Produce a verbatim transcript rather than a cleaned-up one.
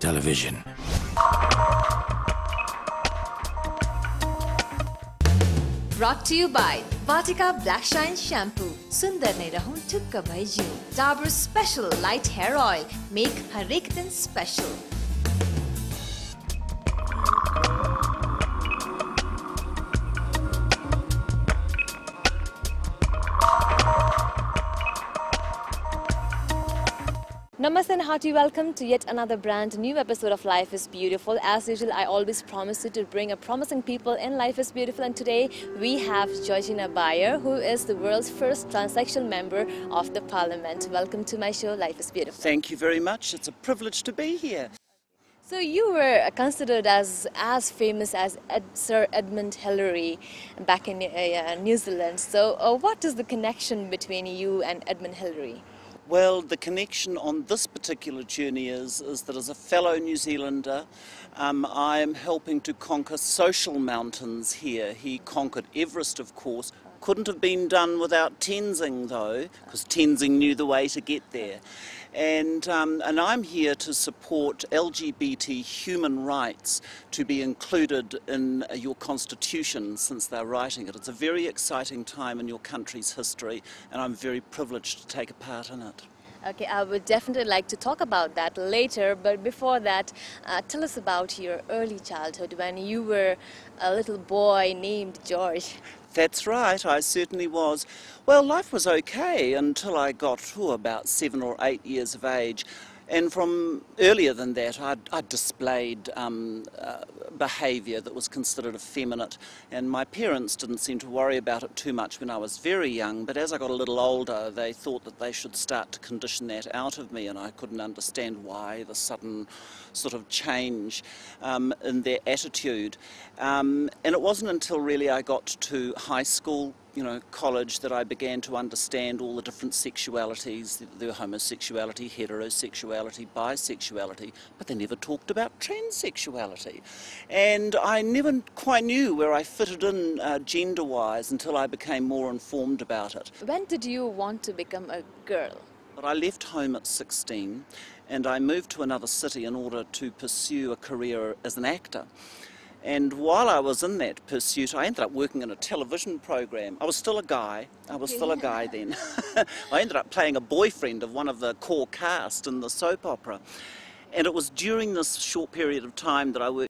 television. Brought to you by Vatika Black Shine Shampoo. Sundar nahi rahun thukka bhai jiu. Dabur Special Light Hair Oil. Make har ek din special. Namaste and hearty welcome to yet another brand new episode of Life is Beautiful. As usual, I always promise you to bring a promising people in Life is Beautiful, and today we have Georgina Beyer, who is the world's first transsexual member of the Parliament. Welcome to my show, Life is Beautiful. Thank you very much. It's a privilege to be here. So you were considered as as famous as Ed, Sir Edmund Hillary back in uh, New Zealand. So uh, what is the connection between you and Edmund Hillary? Well, the connection on this particular journey is, is that as a fellow New Zealander, um, I am helping to conquer social mountains here. He conquered Everest, of course. Couldn't have been done without Tenzing, though, because Tenzing knew the way to get there. And, um, and I'm here to support L G B T human rights to be included in your constitution since they're writing it. It's a very exciting time in your country's history, and I'm very privileged to take a part in it. Okay, I would definitely like to talk about that later, but before that, uh, tell us about your early childhood when you were a little boy named George. That's right, I certainly was. Well, life was okay until I got to about seven or eight years of age. And from earlier than that, I'd, I'd displayed um, uh, behaviour that was considered effeminate, and my parents didn't seem to worry about it too much when I was very young, but as I got a little older, they thought that they should start to condition that out of me, and I couldn't understand why the sudden sort of change um, in their attitude. Um, and it wasn't until really I got to high school, you know, college, that I began to understand all the different sexualities. There were homosexuality, heterosexuality, bisexuality, but they never talked about transsexuality. And I never quite knew where I fitted in uh, gender-wise until I became more informed about it. When did you want to become a girl? But I left home at sixteen and I moved to another city in order to pursue a career as an actor. And while I was in that pursuit, I ended up working in a television program. I was still a guy. I was still a guy then. I ended up playing a boyfriend of one of the core cast in the soap opera. And it was during this short period of time that I worked